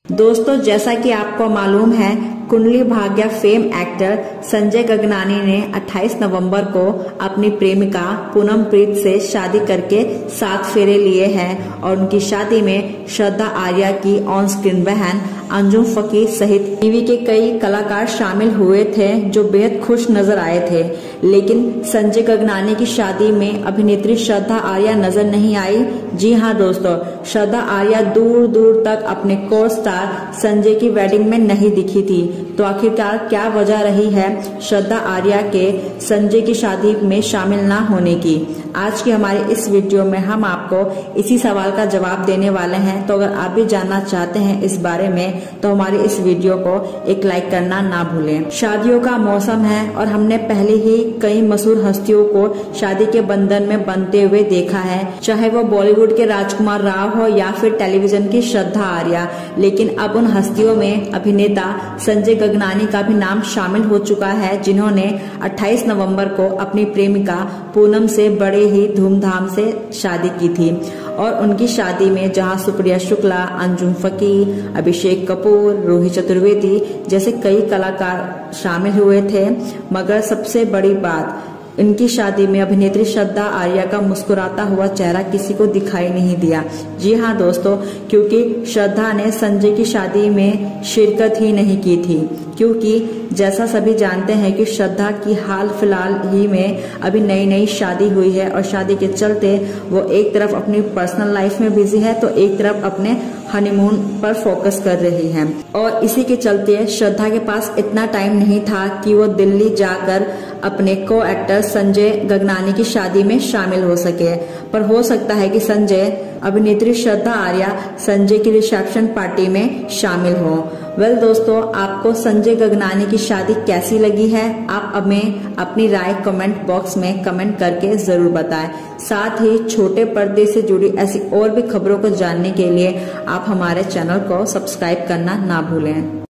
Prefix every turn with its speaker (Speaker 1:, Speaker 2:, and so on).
Speaker 1: दोस्तों, जैसा कि आपको मालूम है, कुंडली भाग्य फेम एक्टर संजय गगनानी ने 28 नवंबर को अपनी प्रेमिका पूनम प्रीत से शादी करके 7 फेरे लिए हैं और उनकी शादी में श्रद्धा आर्या की ऑन स्क्रीन बहन अंजुम फकीर सहित टीवी के कई कलाकार शामिल हुए थे जो बेहद खुश नजर आए थे। लेकिन संजय गगनानी की शादी में अभिनेत्री श्रद्धा आर्या नजर नहीं आई। जी हाँ दोस्तों, श्रद्धा आर्या दूर दूर तक अपने को स्टार संजय की वेडिंग में नहीं दिखी थी। तो आखिरकार क्या वजह रही है श्रद्धा आर्या के संजय की शादी में शामिल न होने की? आज की हमारे इस वीडियो में हम आपको इसी सवाल का जवाब देने वाले हैं। तो अगर आप भी जानना चाहते हैं इस बारे में तो हमारी इस वीडियो को एक लाइक करना ना भूलें। शादियों का मौसम है और हमने पहले ही कई मशहूर हस्तियों को शादी के बंधन में बंधते हुए देखा है, चाहे वो बॉलीवुड के राजकुमार राव हो या फिर टेलीविजन की श्रद्धा आर्या। लेकिन अब उन हस्तियों में अभिनेता संजय गगनानी का भी नाम शामिल हो चुका है, जिन्होंने 28 नवंबर को अपनी प्रेमिका पूनम से बड़े ही धूमधाम से शादी की थी। और उनकी शादी में जहां सुप्रिया शुक्ला, अंजुम फकीर, अभिषेक कपूर, रोहित चतुर्वेदी जैसे कई कलाकार शामिल हुए थे, मगर सबसे बड़ी बात, इनकी शादी में अभिनेत्री श्रद्धा आर्या का मुस्कुराता हुआ चेहरा किसी को दिखाई नहीं दिया। जी हाँ दोस्तों, क्योंकि श्रद्धा ने संजय की शादी में शिरकत ही नहीं की थी, क्योंकि जैसा सभी जानते हैं कि श्रद्धा की हाल फिलहाल ही में अभी नई शादी हुई है और शादी के चलते वो एक तरफ अपनी पर्सनल लाइफ में बिजी है तो एक तरफ अपने हनीमून पर फोकस कर रही है। और इसी के चलते श्रद्धा के पास इतना टाइम नहीं था कि वो दिल्ली जाकर अपने को एक्टर संजय गगनानी की शादी में शामिल हो सके। पर हो सकता है कि संजय अभिनेत्री श्रद्धा आर्या संजय की रिसेप्शन पार्टी में शामिल हो। वेल दोस्तों, आपको संजय गगनानी की शादी कैसी लगी है? आप हमें अपनी राय कमेंट बॉक्स में कमेंट करके जरूर बताएं। साथ ही छोटे पर्दे से जुड़ी ऐसी और भी खबरों को जानने के लिए आप हमारे चैनल को सब्सक्राइब करना ना भूलें।